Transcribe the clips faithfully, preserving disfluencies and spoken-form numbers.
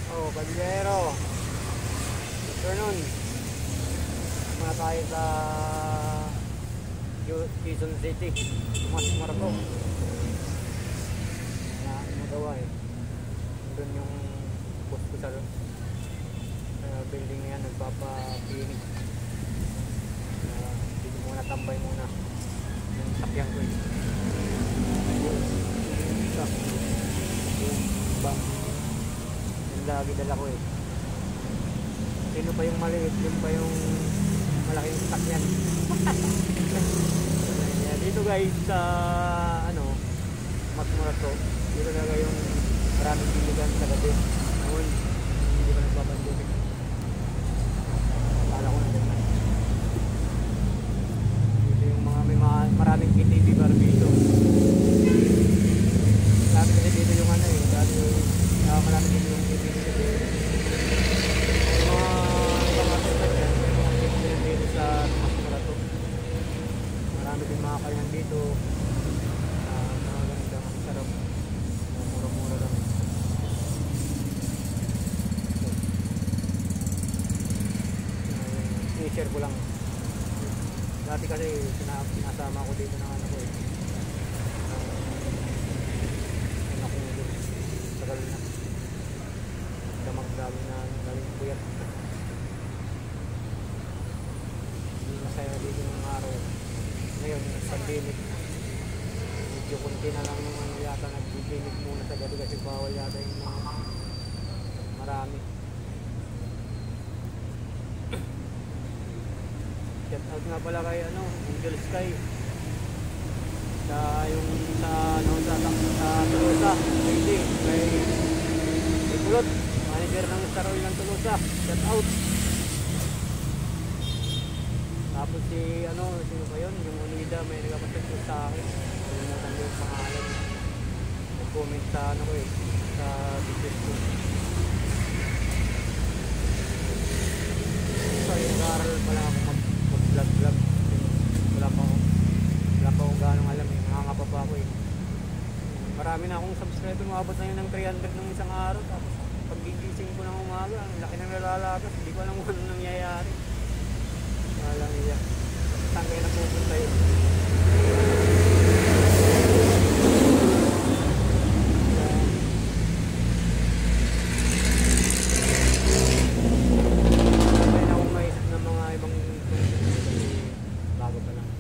Oh, Padillero. Afternoon. Muna tayo sa Quezon City. Mas Marco. Na magawa eh. Doon yung post ko sa uh, building na yan. Nagpapa-clinic. Uh, dito muna tambay muna. Yung sakyan ko eh. Yung bang. Yung lagi dala ko eh. Sino pa yung maliit? Yun pa yung malaking sakyan. Yeah, dito guys sa ano Mas Marco. Dito talaga yung maraming biligan sa gabi. Noon hindi pa nagpapandemic. Akala ko na din. Dito yung mga may mga, maraming K T V bar dito. Marami kasi dito yung ano eh. Dati uh, marami dito yung K T V kasi mga ibang artista dyan. May mga K T V dito sa Mas Marco. Marami din mga kainan dito. Uh, mga ganda, ang sarap. Uh, mura-mura lang. So, uh, i-share ko lang. Dati kasi sinasama ko dito ng ano ko eh. Ang ako nyo dito. Tagal na. Damag galing na galing puyat. Hindi masaya dito ng araw. Ngayon, pandemic. Medyo kunti na lang yung ano yata nag-clinic muna sa gabi kasi bawal yata yung mga marami. Shout out nga pala kay ano, Angel Sky. Sa yung sa ano sa sa Tolosa, Lady, kay Ipulot, manager ng Star Oil ng Tolosa. Shout out. Tapos si ano, sino ba yun? Yung Unida, may nagpapasok sa akin. Kalimutan ko yung pangalan. Nag-comment sa ano ko eh, sa business ko. So yung karal pala ako mag mag-vlog vlog. Wala pa ako. Wala pa akong ganong alam eh. Nangangapa pa ako eh. Marami na akong subscriber. Umabot na yun ng three hundred ng isang araw. Tapos pag gigising ko ng umaga, ang laki ng nalalakas. Hindi ko alam kung ano nangyayari. Wala niya. Saan kayo napupunta yun? May na akong maisip ng mga ibang bago pa lang.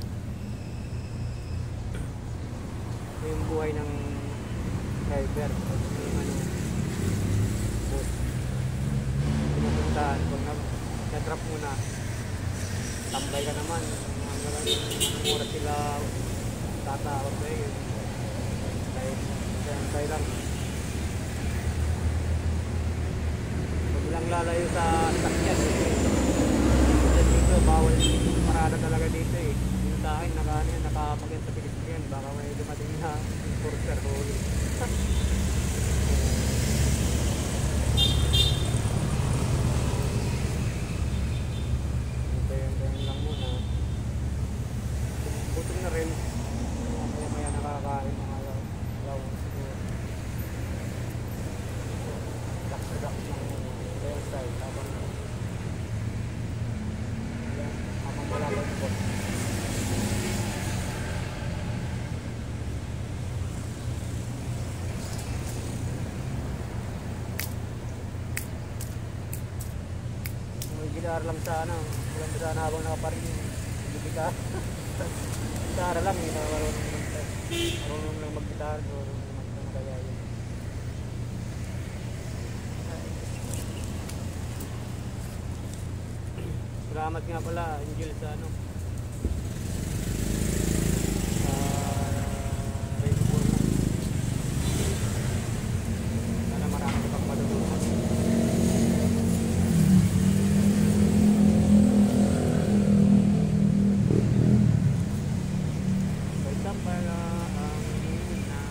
Ito yung buhay ng driver. Yung ano, boss. Pinupuntahan. Pag na-drop muna, tambay ka naman hanggang ang oras sila tatawag na yun kahit siyempre lang huwag lang lalayo sa sakyan eh dito bawal parada talaga dito eh yung sa akin nakapagyan sa pinisyan baka may dumating na enforcer huli na rin kaya maya nakakain mga law siguro dak-dak ng layer style habang habang malabot po may gitar lang sa ano walang sana habang nakaparin yung gitar gitara lang, hindi na marunong marunong lang mag-gitara, marunong lang kaya yun. Salamat nga pala, Angel, sa ano uh, Rainbow na sana marami pang malulungan. Para ang ina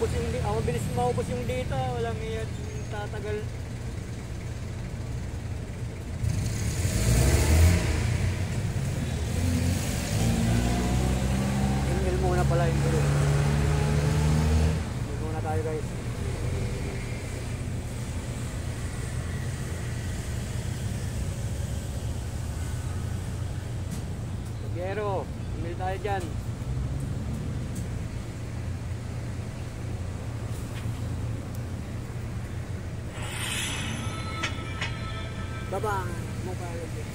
maubos yung, ah, mabilis maubos yung data, walang iyan, tatagal. Tingil muna pala yung gulo. Tingil muna tayo guys. Pero, tingil tayo dyan. Babang! Mukha yun dyan.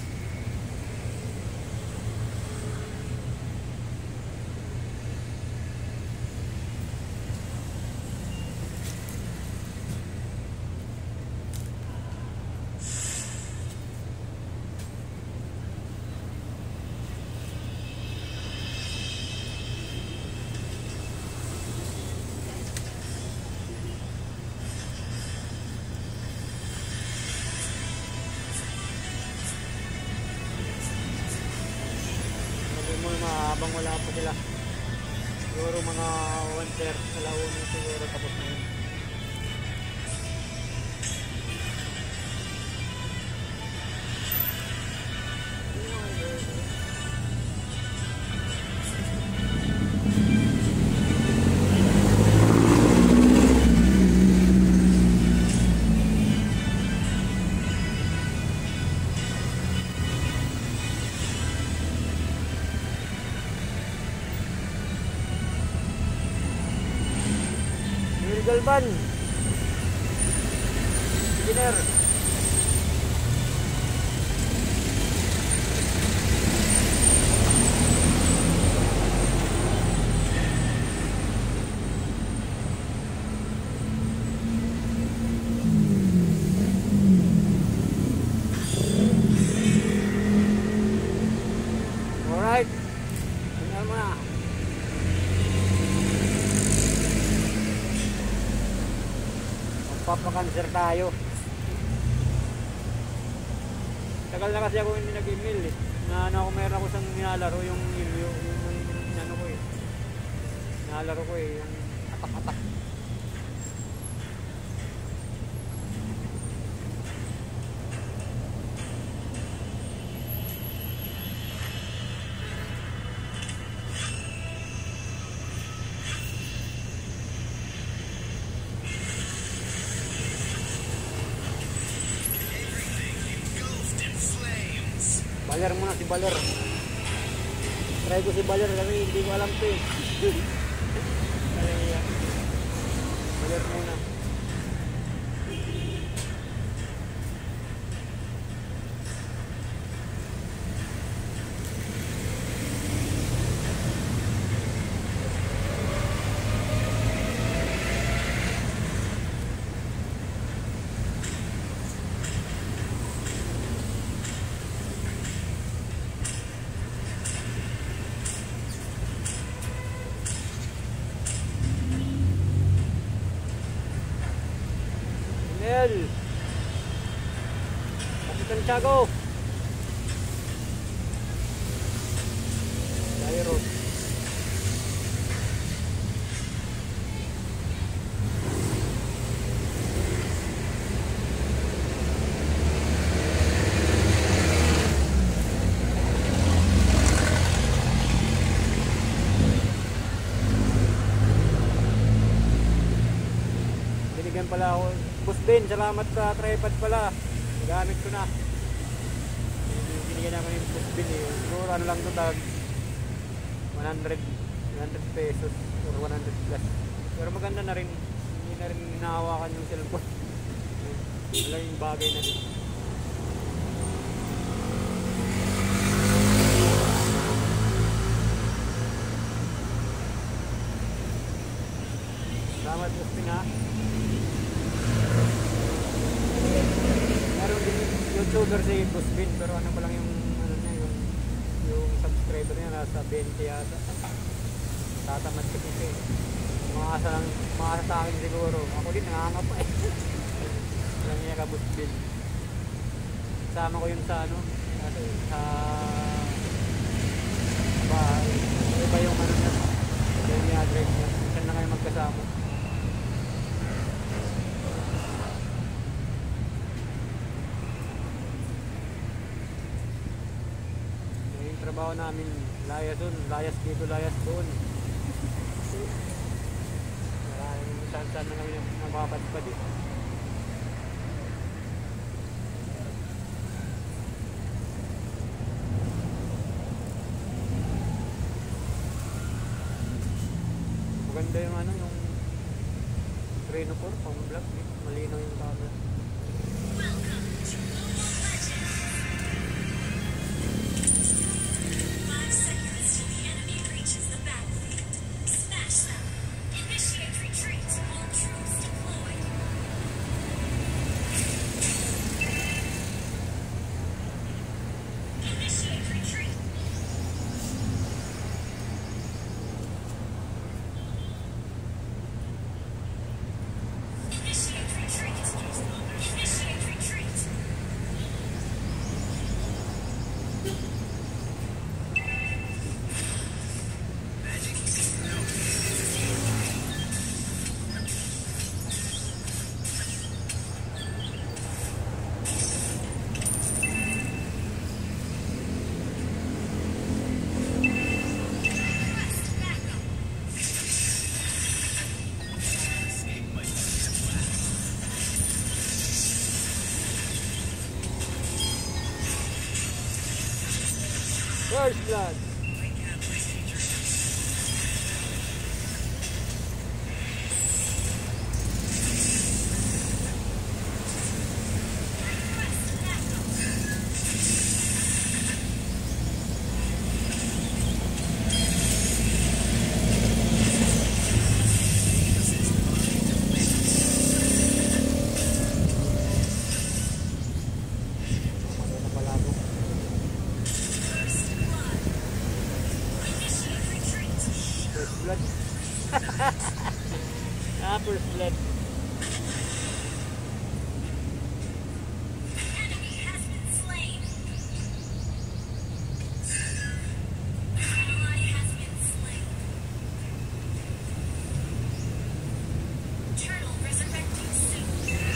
Habang wala pa sila, siguro mga one thirty sa launa siguro tapos na yun. Galvan engineer. Alright, tingnan mo na. Papakanser tayo. Tagal na kasi ako hindi nag-email eh. Na ano ako, meron ako sang nilalaro yung yung yung, yung, yung ano ko eh. Nilalaro ko eh, yung atak-atak. Baler muna si Baler. Try ko si Baler kasi hindi ko alam to eh. Baler muna. Kapitan Tiago Dairo. Binigyan pala ako Boss Ben, salamat sa tripod pala. Gamit ko na. Binigyan naman yung Boss Ben eh. Siguro ano lang ito tag one hundred pesos or one hundred plus. Pero maganda na rin. Hindi na rin hinahawakan yung cellphone. Wala yung bagay na din. Salamat Boss Ben ha. YouTuber si Boss Ben, pero ano pa lang yung ano niya, yung yung subscriber niya nasa twenty yata. Tatamad kasi siya eh. Makakasa lang, makakasa sa akin siguro. Ako din nanganga pa eh. Alam niya ka Boss Ben. Sama ko yun sa ano, sa bahay. Iba yung ano niya, yung niya drive niya. Minsan na kayo magkasama. trabaho namin. Layas doon, layas dito, layas doon. Maraming saan-saan na kami nagpapadpad eh. Maganda yung ano, yung Reno four, pang vlog eh. Malinaw yung camera. First blood. Blood. Ah, first blood. Enemy has been slain. Ally has been slain. Turtle resurrecting soon.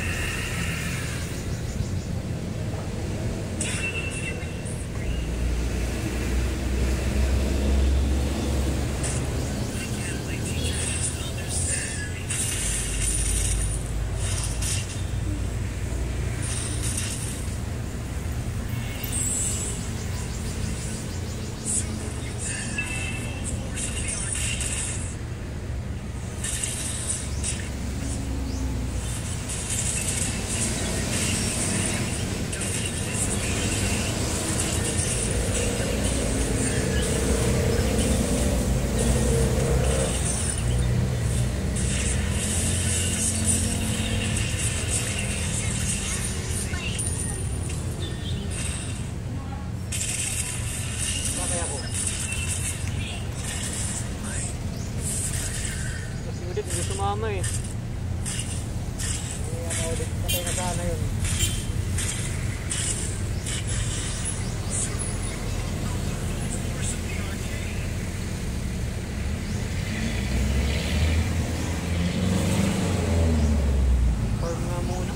Bakit ako? Kasi ulit, hindi sumama eh. Kaya ako ulit, patay na sana yun. Farm nga muna.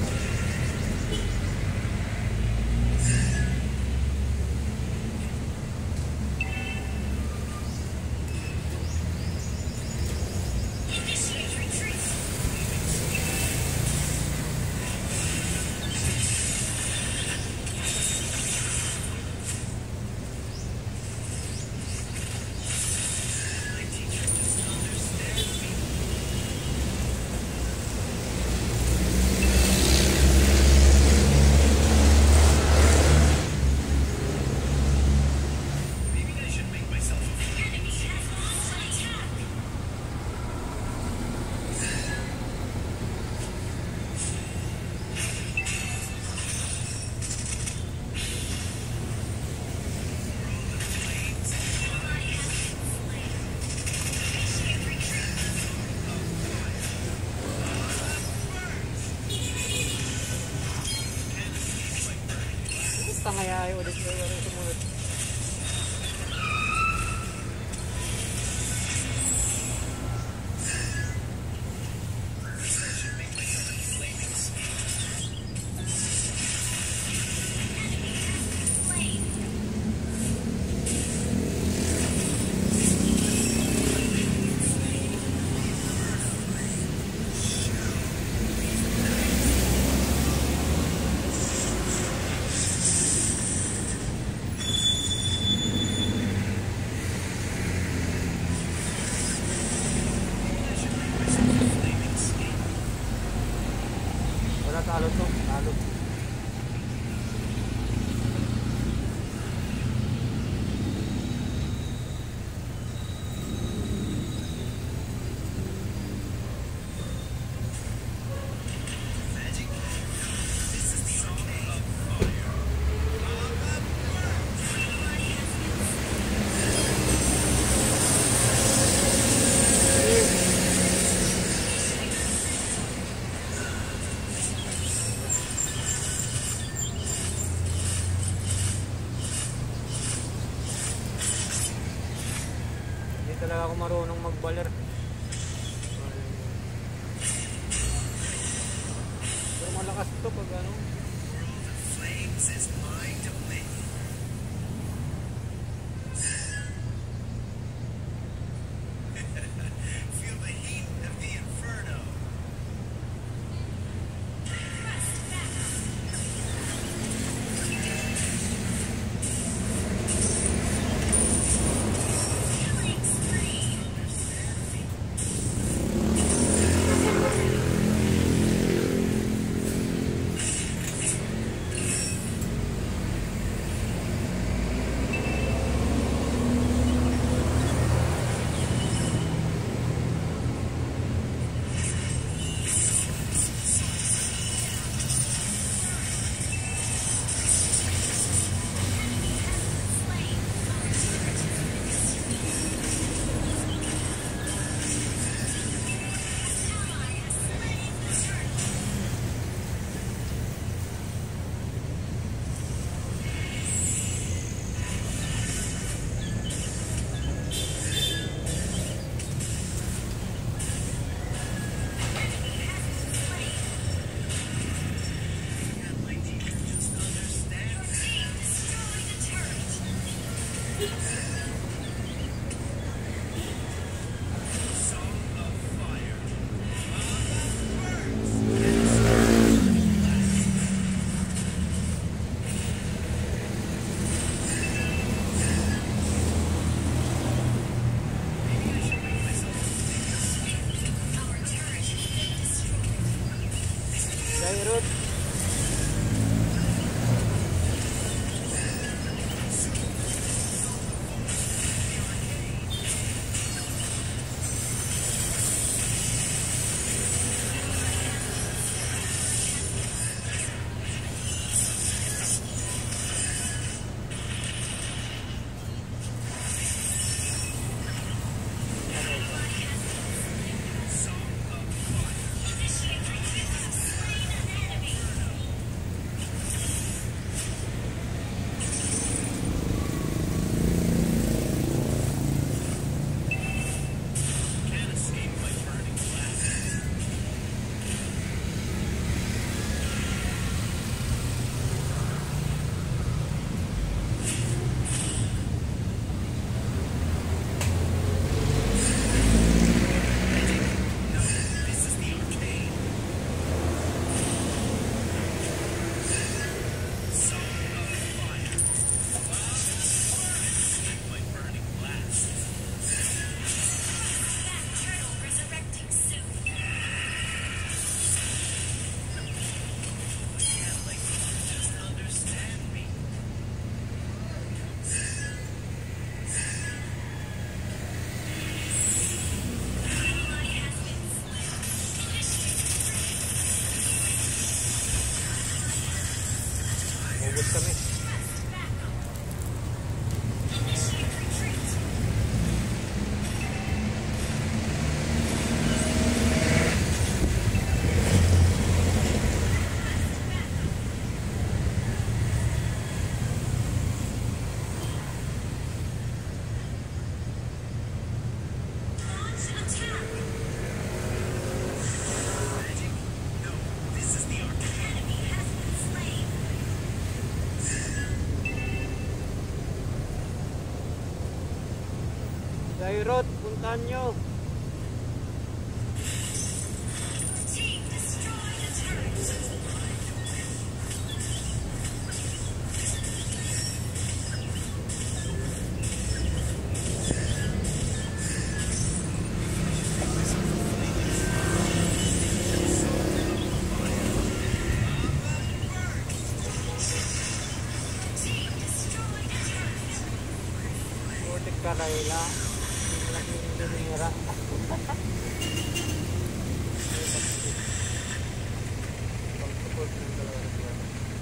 Initiate retreat. Tangayayo ulit yung sumunod. Slain. talo to, talo. Hindi talaga ako marunong magbaler. Pero malakas to pag ano. Flames is my domain. Feel the heat of the inferno. Killing spree. Jairut. Can't escape my burning blast. No, this is the arcade. Song of fire. Escape my burning blast. That turtle resurrecting soon. Can't like just understand me. Ally has been slain. Ubus kami. Initiate retreat. Launch attack. Magic? No, this is the arcade. Enemy has been slain. Jairut, puntahan nyo. Team destroy the turret. Rayla. Malaking engineera. Pag-support ng dalawa na sila.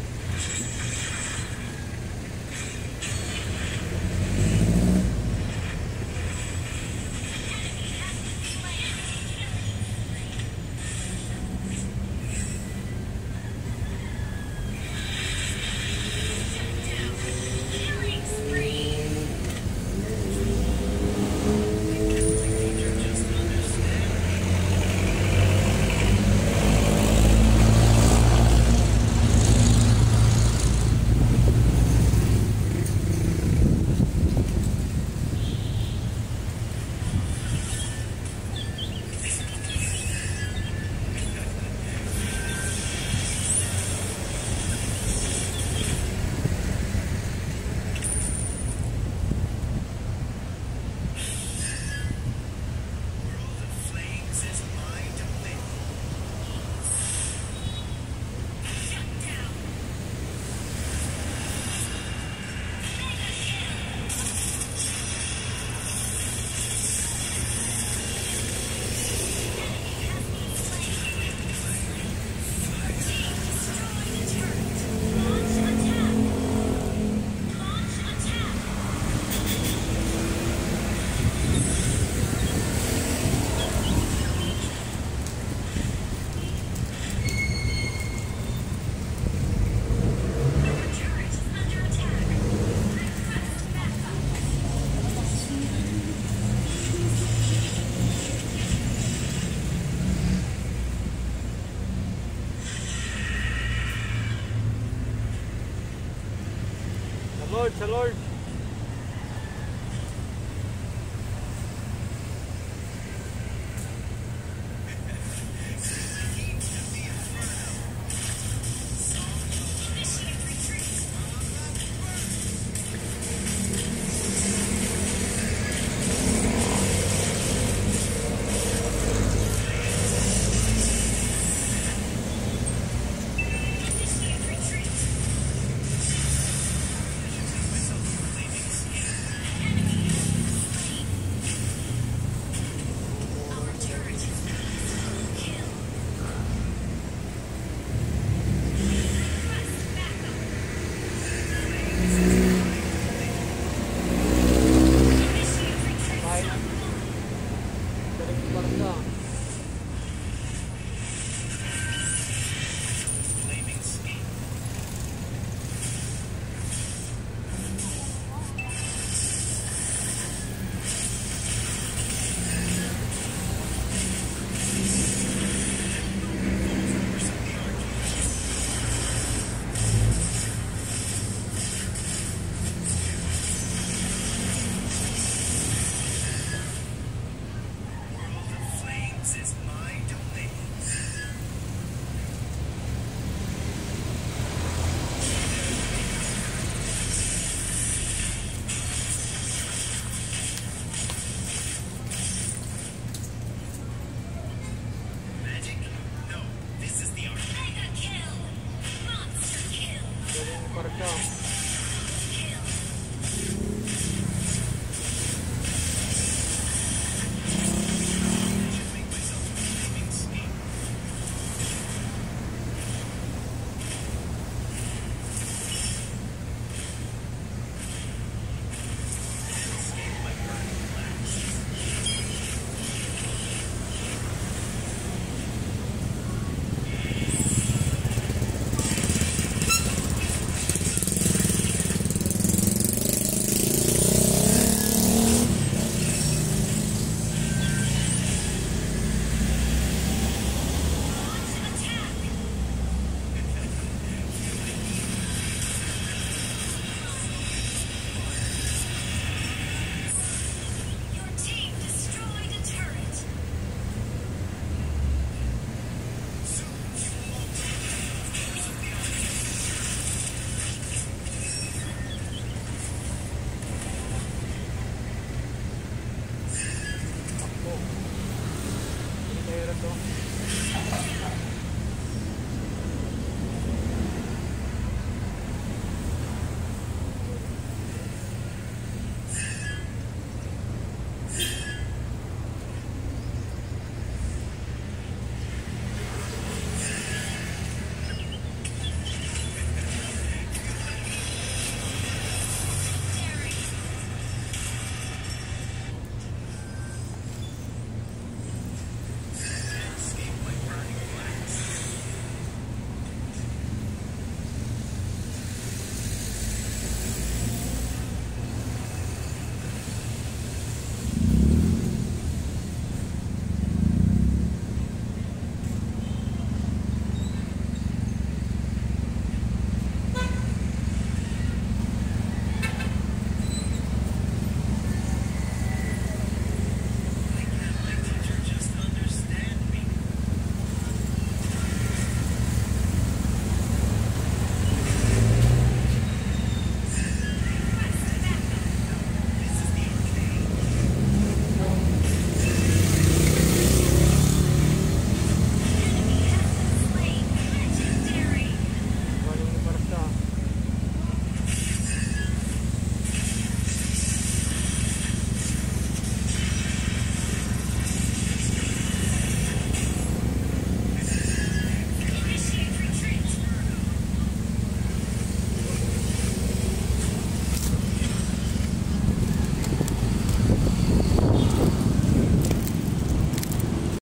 Killing spree. Just understand me. World of Flames is my domain. Shut down. Mega kill. Enemy has been slain. Team, destroy the turret. Launch attack. Launch attack. Our turret is under attack. Request backup. Sa Lord, sa Lord.